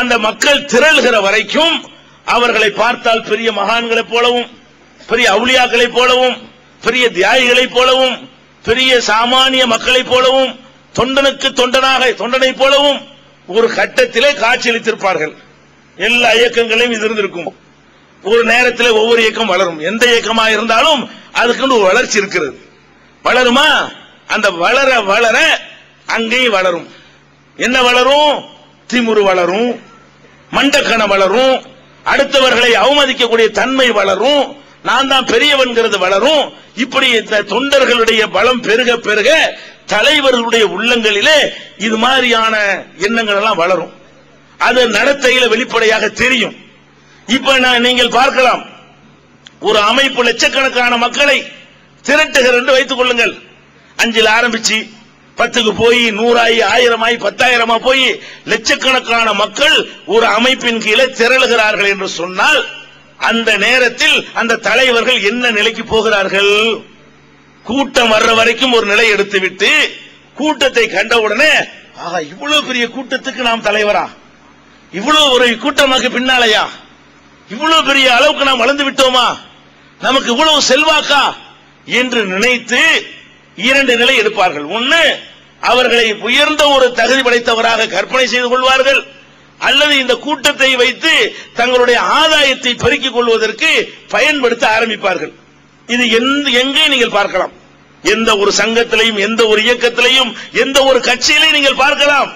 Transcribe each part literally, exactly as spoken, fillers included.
அந்த மக்கள் திரள்கிற வரைக்கும் அவர்களை பார்த்தால் பெரிய மகான்களைப் போலவும், பெரிய அவுலியாக்களைப் போலவும், பெரிய தியாகிகளைப் போலவும், பெரிய சாமானிய மக்களைப் போலவும், தொண்டனுக்கு தொண்டனாக தொண்டனை போலவும் ஒரு கட்டத்திலே காட்சியளித்திருப்பார்கள். எல்லா இயக்கங்களையும் இது இருந்திருக்கும். ஒரு நேரத்தில் ஒவ்வொரு இயக்கம் வளரும். எந்த இயக்கமா இருந்தாலும் அதுக்கு ஒரு வளர்ச்சி இருக்கிறது. வளருமா? அந்த வளர வளர அங்கேயும் வளரும். என்ன வளரும்? திமுரு வளரும், மண்டக்கணம் வளரும், அடுத்தவர்களை அவமதிக்கக்கூடிய தன்மை வளரும், நான் தான் பெரியவன்கிறது வளரும். இப்படி தொண்டர்களுடைய பலம் பெருக பெருக தலைவர்களுடைய உள்ளங்களிலே இது மாதிரியான எண்ணங்கள் எல்லாம் வளரும். அது நடத்தையில வெளிப்படையாக தெரியும். இப்ப நீங்கள் பார்க்கலாம், ஒரு அமைப்பு லட்சக்கணக்கான மக்களை திரட்டுகிற என்று வைத்துக் கொள்ளுங்கள். அஞ்சில் ஆரம்பிச்சு பத்துக்கு போய் நூறாயி ஆயிரமாய் பத்தாயிரமா போய் லட்சக்கணக்கான மக்கள் ஒரு அமைப்பின் கீழே திரளுகிறார்கள் என்று சொன்னால் அந்த நேரத்தில் அந்த தலைவர்கள் என்ன நிலைக்கு போகிறார்கள்? கூட்டம் வர்ற வரைக்கும் ஒரு நிலை எடுத்துவிட்டு கூட்டத்தை கண்டவுடனே ஆஹா இவ்வளவு பெரிய கூட்டத்துக்கு நாம் தலைவரா, இவ்வளவு ஒரு கூட்டமாக்கு பின்னாலையா, இவ்வளவு பெரிய அளவுக்கு நாம் வளர்ந்து விட்டோமா, நமக்கு இவ்வளவு செல்வாக்கா என்று நினைத்து இரண்டு நிலை எடுப்பார்கள். ஒன்னு, அவர்களை உயர்ந்த ஒரு தகுதி படைத்தவராக கற்பனை செய்து கொள்வார்கள், அல்லது இந்த கூட்டத்தை வைத்து தங்களுடைய ஆதாயத்தை பெருக்கிக் கொள்வதற்கு பயன்படுத்த ஆரம்பிப்பார்கள். இது எங்கே நீங்கள் பார்க்கலாம். எந்த ஒரு சங்கத்திலையும், எந்த ஒரு இயக்கத்திலையும், எந்த ஒரு கட்சியிலையும் நீங்கள் பார்க்கலாம்.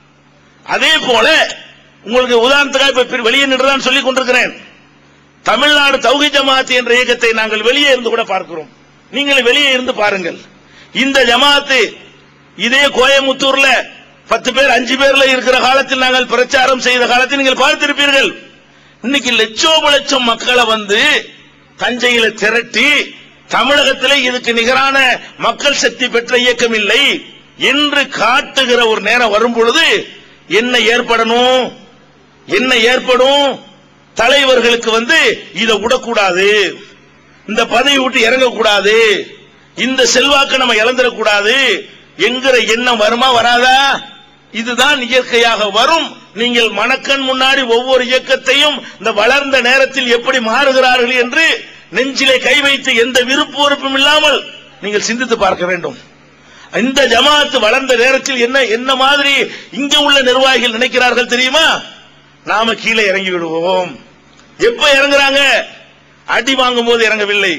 அதே போல உங்களுக்கு உதாரணத்துக்காக இப்ப வெளியே நின்றுதான் சொல்லிக் கொண்டிருக்கிறேன். தமிழ்நாடு தௌஹீத் ஜமாத் என்ற இயக்கத்தை நாங்கள் வெளியே இருந்து கூட பார்க்கிறோம். நீங்கள் வெளியே இருந்து பாருங்கள். இந்த ஜமாத்து இதே கோயமுத்தூர்ல பத்து பேர் அஞ்சு பேர்ல இருக்கிற காலத்தில் நாங்கள் பிரச்சாரம் செய்த காலத்தில் நீங்கள் பார்த்திருப்பீர்கள். இன்னைக்கு லட்சோப லட்சம் மக்களை வந்து தஞ்சையில திரட்டி தமிழகத்திலே இதுக்கு நிகரான மக்கள் சக்தி பெற்ற இயக்கம் இல்லை என்று காட்டுகிற ஒரு நேரம் வரும் பொழுது என்ன ஏற்படணும்? என்ன ஏற்படும்? தலைவர்களுக்கு வந்து இதை விடக்கூடாது, இந்த பதவி விட்டு இறங்கக்கூடாது, இந்த செல்வாக்கு நம்ம இழந்துடக்கூடாது என்கிற எண்ணம் வருமா வராதா? இதுதான் இயற்கையாக வரும். நீங்கள் மனக்கண் முன்னாடி ஒவ்வொரு இயக்கத்தையும் இந்த வளர்ந்த நேரத்தில் எப்படி மாறுகிறார்கள் என்று நெஞ்சிலே கை வைத்து எந்த விருப்பு வெறுப்பும் இல்லாமல் நீங்கள் சிந்தித்து பார்க்க வேண்டும். இந்த ஜமாத் வளர்ந்த நேரத்தில் என்ன என்ன மாதிரி இங்க உள்ள நிர்வாகிகள் நினைக்கிறார்கள் தெரியுமா? நாம கீழே இறங்கி விடுவோம். எப்ப இறங்குறாங்க? அடி வாங்கும் போது இறங்கவில்லை,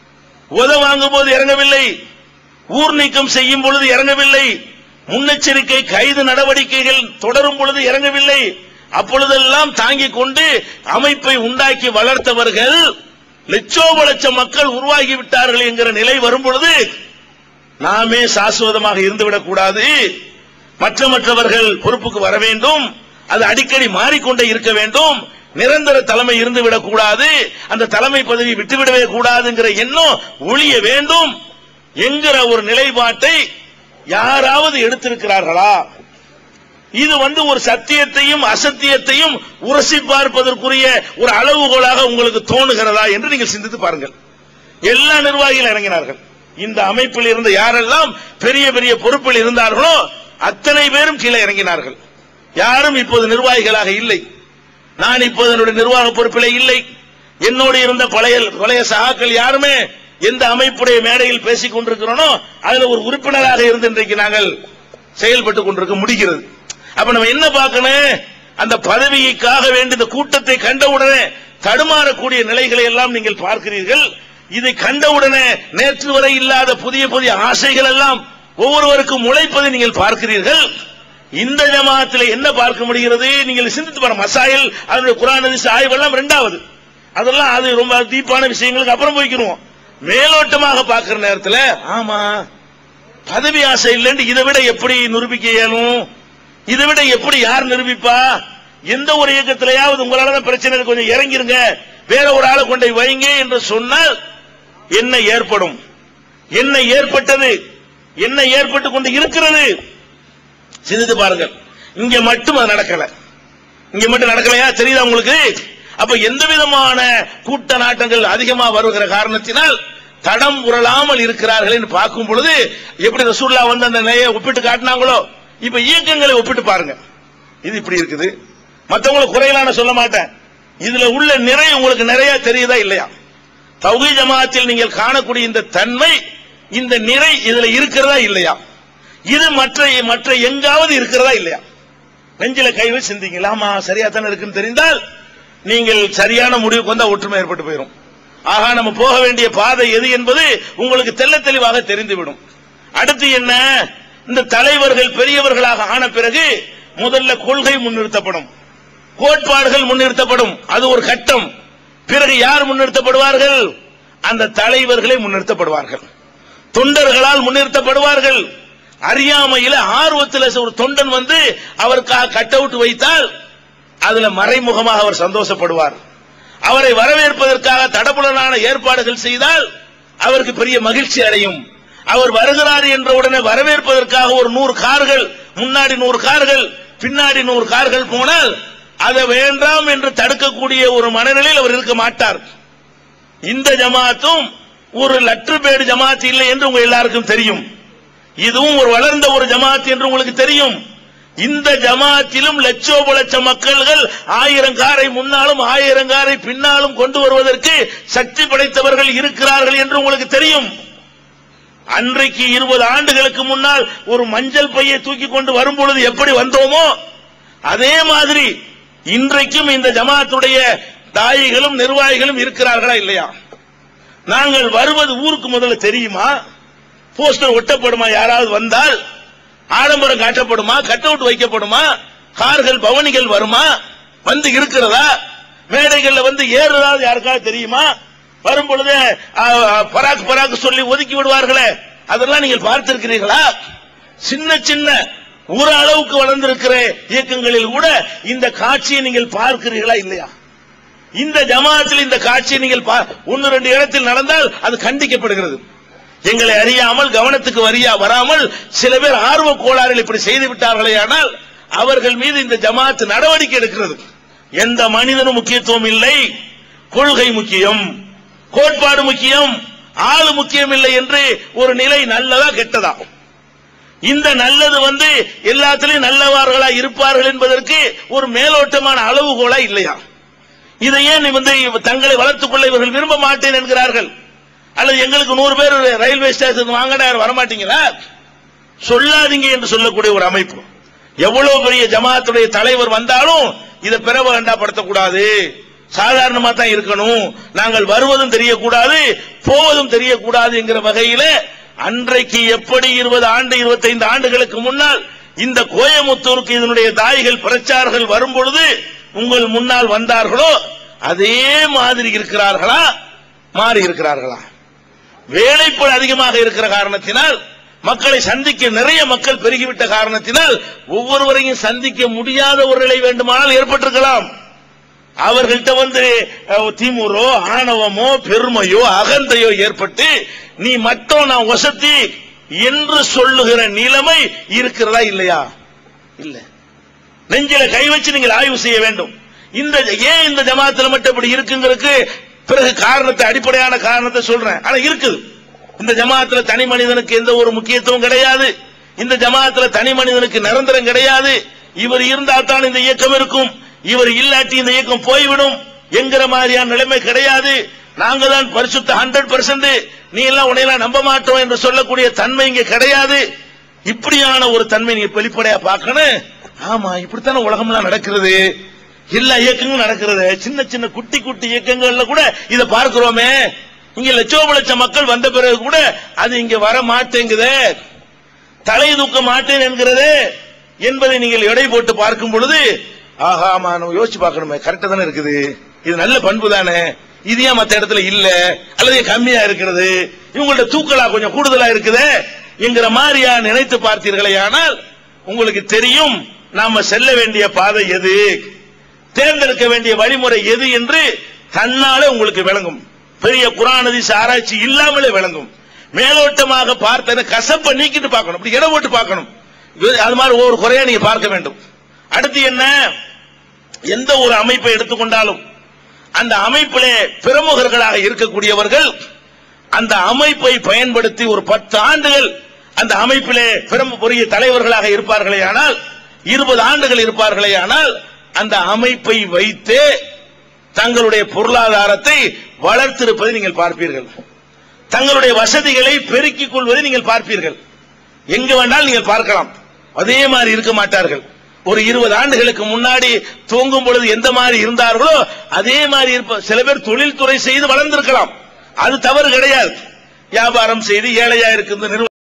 உத வாங்கும் போது இறங்கவில்லை, ஊர் நீக்கம் செய்யும் பொழுது இறங்கவில்லை, முன்னெச்சரிக்கை கைது நடவடிக்கைகள் தொடரும் பொழுது இறங்கவில்லை. அப்பொழுதெல்லாம் தாங்கிக் கொண்டு அமைப்பை உண்டாக்கி வளர்த்தவர்கள் லட்சோப லட்சம் மக்கள் உருவாகி விட்டார்கள் என்கிற நிலை வரும் பொழுது நாமே சாஸ்வதமாக இருந்துவிடக் கூடாது, மற்ற மற்றவர்கள் பொறுப்புக்கு வர வேண்டும், அது அடிக்கடி மாறிக்கொண்டே இருக்க வேண்டும், நிரந்தர தலைமை இருந்துவிடக் கூடாது, அந்த தலைமை பதவி விட்டுவிடவே கூடாதுங்கிற எண்ணம் ஒழிய வேண்டும் என்கிற ஒரு நிலைப்பாட்டை யாராவது எடுத்திருக்கிறார்களா? இது வந்து ஒரு சத்தியத்தையும் அசத்தியத்தையும் உரசி பார்ப்பதற்குரிய ஒரு அளவுகோலாக உங்களுக்கு தோணுகிறதா என்று நீங்கள் சிந்தித்து பாருங்கள். எல்லா நிர்வாகிகள் இறங்கினார்கள். இந்த அமைப்பில் இருந்த யாரெல்லாம் பெரிய பெரிய பொறுப்பில் இருந்தார்களோ அத்தனை பேரும் கீழே இறங்கினார்கள். யாரும் இப்போது நிர்வாகிகளாக இல்லை. நான் இப்போது என்னுடைய நிர்வாக பொறுப்பிலே இல்லை. என்னோடு இருந்த பழைய பழைய சகாக்கள் யாருமே எந்த அமைப்புடைய மேடையில் பேசிக் கொண்டிருக்கிறோனோ அதுல ஒரு உறுப்பினராக இருந்து இன்றைக்கு நாங்கள் செயல்பட்டுக் கொண்டிருக்க முடிகிறது. அப்ப நம்ம என்ன பார்க்கணும்? அந்த பதவிக்காக வேண்டிய இந்த கூட்டத்தை கண்டவுடனே தடுமாறக்கூடிய நிலைகளை எல்லாம் நீங்கள் பார்க்கிறீர்கள். இதை கண்டவுடனே நேற்று வரை இல்லாத புதிய புதிய ஆசைகள் எல்லாம் ஒவ்வொருவருக்கும் முளைப்பதை நீங்கள் பார்க்கிறீர்கள். இந்த ஜமாத்தில் என்ன பார்க்க முடிகிறது? நீங்கள் சிந்தித்து பாருங்க. மசாயில் அதனுடைய குர்ஆன் ஹதீஸ் ஆய்வெல்லாம் இரண்டாவது, அதெல்லாம் அது ரொம்ப டீப்பான விஷயங்களுக்கு அப்புறம் போய்க்கிறோம். மேலோட்டமாக பார்க்கிற நேரத்தில் ஆமா பதவி ஆசை இல்லைன்னு இதை விட எப்படி நிரூபிக்க இயலும்? இதை விட எப்படி யார் நிரூபிப்பா? எந்த ஒரு இயக்கத்திலேயாவது உங்களால பிரச்சனை கொஞ்சம் இறங்கிருங்க, வேற ஒரு ஆளை கொண்டு வைங்க என்று சொன்னால் என்ன ஏற்படும்? என்ன ஏற்பட்டது? என்ன ஏற்பட்டுக் கொண்டு இருக்கிறது? சிந்தித்து பாருங்கள். இங்க மட்டும் அது நடக்கல. இங்க மட்டும் நடக்கலையா? தெரியுதா உங்களுக்கு? அப்ப எந்த விதமான கூட்ட நாட்டங்கள் அதிகமா வருகிற காரணத்தினால் தடம் உரளாமல் இருக்கிறார்கள் என்று பார்க்கும் பொழுது எப்படி ரசூலுல்லாஹ் வந்து அந்த நிலையை ஒப்பிட்டு காட்டினாங்களோ இப்ப இயக்கங்களை ஒப்பிட்டு பாருங்க. இது இப்படி இருக்குது, மற்றவங்களை குறையலான சொல்ல மாட்டேன். இதுல உள்ள நிறை உங்களுக்கு நிறைய தெரியுதா இல்லையா? தௌஹீத் ஜமாத்தில் நீங்கள் காணக்கூடிய இந்த தன்மை, இந்த நிறை இதுல இருக்கிறதா இல்லையா? இது மற்ற மற்ற எங்காவது இருக்கிறதா இல்லையா? நெஞ்சில கை வச்சு சிந்திங்களா? ஆமா சரியா தானே இருக்குன்னு தெரிந்தால் நீங்கள் சரியான முடிவுக்கு வந்தா ஒற்றுமை ஏற்பட்டு போயிடும். ஆகா, நம்ம போக வேண்டிய பாதை எது என்பது உங்களுக்கு தெள்ள தெளிவாக தெரிந்துவிடும். அடுத்து என்ன? இந்த தலைவர்கள் பெரியவர்களாக ஆன பிறகு முதல்ல கொள்கை முன்னிறுத்தப்படும், கோட்பாடுகள் முன்னிறுத்தப்படும். அது ஒரு கட்டம். பிறகு யார் முன்னிறுத்தப்படுவார்கள்? அந்த தலைவர்களே முன்னிறுத்தப்படுவார்கள், தொண்டர்களால் முன்னிறுத்தப்படுவார்கள். அறியாமையில ஆர்வத்தில் ஒரு தொண்டன் வந்து அவருக்காக கட் அவுட் வைத்தால் அதுல மறைமுகமாக அவர் சந்தோஷப்படுவார். அவரை வரவேற்பதற்காக தடபுடலான ஏற்பாடுகள் செய்தால் அவருக்கு பெரிய மகிழ்ச்சி அடையும். அவர் வருகிறார் என்ற உடனே வரவேற்பதற்காக ஒரு நூறு கார்கள், முன்னாடி நூறு கார்கள், பின்னாடி நூறு கார்கள் போனால் அதை வேண்டாம் என்று தடுக்கக்கூடிய ஒரு மனநிலையில் அவர் இருக்க மாட்டார். இந்த ஜமாத்தும் ஒரு லட்சபேடு ஜமாத் இல்லை என்று உங்க எல்லாருக்கும் தெரியும். இதுவும் ஒரு வளர்ந்த ஒரு ஜமாத் என்று உங்களுக்கு தெரியும். இந்த ஜமாத்திலும் லட்சோப லட்ச மக்கள்கள் ஆயிரம் காரை முன்னாலும் ஆயிரம் காரை பின்னாலும் கொண்டு வருவதற்கு சக்தி படைத்தவர்கள் இருக்கிறார்கள் என்று உங்களுக்கு தெரியும். அன்றைக்கு இருபது ஆண்டுகளுக்கு முன்னால் ஒரு மஞ்சள் பையை தூக்கி கொண்டு வரும் பொழுது எப்படி வந்தோமோ அதே மாதிரி இன்றைக்கும் இந்த ஜமாத்துடைய தாயிகளும் நிர்வாகிகளும் இருக்கிறார்களா இல்லையா? நாங்கள் வருவது ஊருக்கு முதல்ல தெரியுமா? போஸ்டர் ஒட்டப்படுமா? யாராவது வந்தால் ஆடம்பரம் காட்டப்படுமா? Cut out வைக்கப்படுமா? கார்கள் பவனிகள் வருமா? வந்து இருக்கிறதா? மேடைகள்ல வந்து ஏறுதாவது யாருக்காவது தெரியுமா? வரும் பொழுது பராக் பராக் சொல்லி ஒதுக்கி விடுவார்களே, அதெல்லாம் நீங்கள் பார்த்திருக்கிறீர்களா? சின்ன சின்ன ஒரு அளவுக்கு வளர்ந்திருக்கிற இயக்கங்களில் கூட இந்த காட்சியை நீங்கள் பார்க்கிறீர்களா இல்லையா? இந்த ஜமாத்தில் இந்த காட்சியை நீங்கள் ஒன்னு ரெண்டு இடத்தில் நடந்தால் அது கண்டிக்கப்படுகிறது. எங்களை அறியாமல் கவனத்துக்கு வரியா வராமல் சில பேர் ஆர்வ கோளாறுகள் இப்படி செய்து விட்டார்களே, ஆனால் அவர்கள் மீது இந்த ஜமாத் நடவடிக்கை எடுக்கிறது. எந்த மனிதனும் முக்கியத்துவம் இல்லை, கொள்கை முக்கியம், கோட்பாடு முக்கியம், ஆளு முக்கியம் இல்லை என்று ஒரு நிலை நல்லதா கெட்டதா? இந்த நல்லது வந்து எல்லாத்திலையும் நல்லவார்களா இருப்பார்கள் என்பதற்கு ஒரு மேலோட்டமான அளவுகோலா இல்லையா? இதை ஏன் வந்து தங்களை வளர்த்துக் கொள்ள இவர்கள் விரும்ப மாட்டேன் என்கிறார்கள்? அல்லது எங்களுக்கு நூறு பேர் ரயில்வே ஸ்டேஷன் வாங்கினா வரமாட்டீங்களா? சொல்லாதீங்க என்று சொல்லக்கூடிய ஒரு அமைப்பு. எவ்வளவு பெரிய ஜமாத்துடைய தலைவர் வந்தாலும் இதை பிரபகண்டாப்படுத்தக்கூடாது, சாதாரணமா தான் இருக்கணும், நாங்கள் வருவதும் தெரியக்கூடாது போவதும் தெரியக்கூடாது என்கிற வகையில அன்றைக்கு எப்படி இருபது ஆண்டு இருபத்தைந்து ஆண்டுகளுக்கு முன்னால் இந்த கோயமுத்தூருக்கு இதனுடைய தாய்கள் பிரச்சாரர்கள் வரும் பொழுது உங்கள் முன்னால் வந்தார்களோ அதே மாதிரி இருக்கிறார்களா? மாறி இருக்கிறார்களா? வேலைப்பள் அதிகமாக இருக்கிற காரணத்தினால், மக்களை சந்திக்க நிறைய மக்கள் பெருகிவிட்ட காரணத்தினால் ஒவ்வொருவரையும் சந்திக்க முடியாத ஒரு நிலை வேண்டுமானால் ஏற்பட்டிருக்கலாம். அவர்கள்ட்ட வந்து திமுறோ ஆணவமோ பெருமையோ அகந்தையோ ஏற்பட்டு நீ மட்டும் நான் வசதி என்று சொல்லுகிற நிலைமை இருக்கிறதா இல்லையா? இல்ல. நெஞ்சில கை வச்சு நீங்கள் ஆய்வு செய்ய வேண்டும். இந்த ஏன் இந்த ஜமாத்தில் மட்டும் இப்படி இருக்குங்கிறதுக்கு பிறகு காரணத்தை, அடிப்படையான காரணத்தை சொல்றேன். ஆனா இருக்குது. இந்த ஜமாத்துல தனி மனிதனுக்கு எந்த ஒரு முக்கியத்துவம் கிடையாது. இந்த ஜமாத்துல தனி மனிதனுக்கு நிரந்தரம் கிடையாது. இவர் இருந்தால் தான் இந்த இயக்கம் இருக்கும், இவர் இல்லாட்டி இந்த இயக்கம் போய்விடும் என்கிற மாதிரியான நிலைமை கிடையாது. நாங்க தான் பரிசுத்த ஹண்ட்ரட் பெர்சென்ட், நீ எல்லாம் உன்னையெல்லாம் நம்ப மாட்டோம் என்று சொல்லக்கூடிய தன்மை இங்க கிடையாது. இப்படியான ஒரு தன்மை நீங்க வெளிப்படையா பார்க்கணும். ஆமா, இப்படித்தானே உலகம்லாம் நடக்கிறது, எல்லா இயக்கங்களும் நடக்கிறது. சின்ன சின்ன குட்டி குட்டி இயக்கங்கள்ல கூட இதை பார்க்கிறோமே. இங்க லட்சோப லட்சம் மக்கள் வந்த பிறகு கூட அது இங்க வர மாட்டேங்குது, தலை தூக்க மாட்டேன் என்கிறது என்பதை நீங்கள் எடை போட்டு பார்க்கும் பொழுது ஆஹா, ஆமா நம்ம யோசிச்சு பார்க்கணுமே, கரெக்டா தானே இருக்குது, இது நல்ல பண்பு தானே, இது ஏன் மற்ற இடத்துல இல்ல அல்லது கம்மியா இருக்கிறது, இவங்கள்ட்ட தூக்கலா கொஞ்சம் கூடுதலா இருக்குது என்கிற மாதிரியா நினைத்து பார்த்தீர்களே, ஆனால் உங்களுக்கு தெரியும் நாம செல்ல வேண்டிய பாதை எது, தேர்ந்தெடுக்க வேண்டிய வழிமுறை எது என்று தன்னாலே உங்களுக்கு விளங்கும். பெரிய குர்ஆன் ஹதீஸ் ஆராய்ச்சி இல்லாமலே விளங்கும். மேலோட்டமாக பார்த்த கசப்பை நீக்கிட்டு பார்க்கணும், அப்படி இடம் போட்டு பார்க்கணும். அது மாதிரி ஒவ்வொரு குறையா நீங்க பார்க்க வேண்டும். அடுத்து என்ன, எந்த ஒரு அமைப்பை எடுத்துக்கொண்டாலும் அந்த அமைப்பிலே பிரமுகர்களாக இருக்கக்கூடியவர்கள் அந்த அமைப்பை பயன்படுத்தி ஒரு பத்து ஆண்டுகள் அந்த அமைப்பிலே பெரிய தலைவர்களாக இருப்பார்களே ஆனால், இருபது ஆண்டுகள் இருப்பார்களே ஆனால், அந்த அமைப்பை வைத்து தங்களுடைய பொருளாதாரத்தை வளர்த்திருப்பதை நீங்கள் பார்ப்பீர்கள். தங்களுடைய வசதிகளை பெருக்கிக் கொள்வதை நீங்கள் பார்ப்பீர்கள். எங்கு வேண்டால் நீங்கள் பார்க்கலாம். அதே மாதிரி இருக்க மாட்டார்கள். ஒரு இருபது ஆண்டுகளுக்கு முன்னாடி தூங்கும் பொழுது எந்த மாதிரி இருந்தார்களோ அதே மாதிரி இருப்ப. சில பேர் தொழில்துறை செய்து வளர்ந்திருக்கலாம், அது தவறு கிடையாது. வியாபாரம் செய்து ஏழையா இருக்குது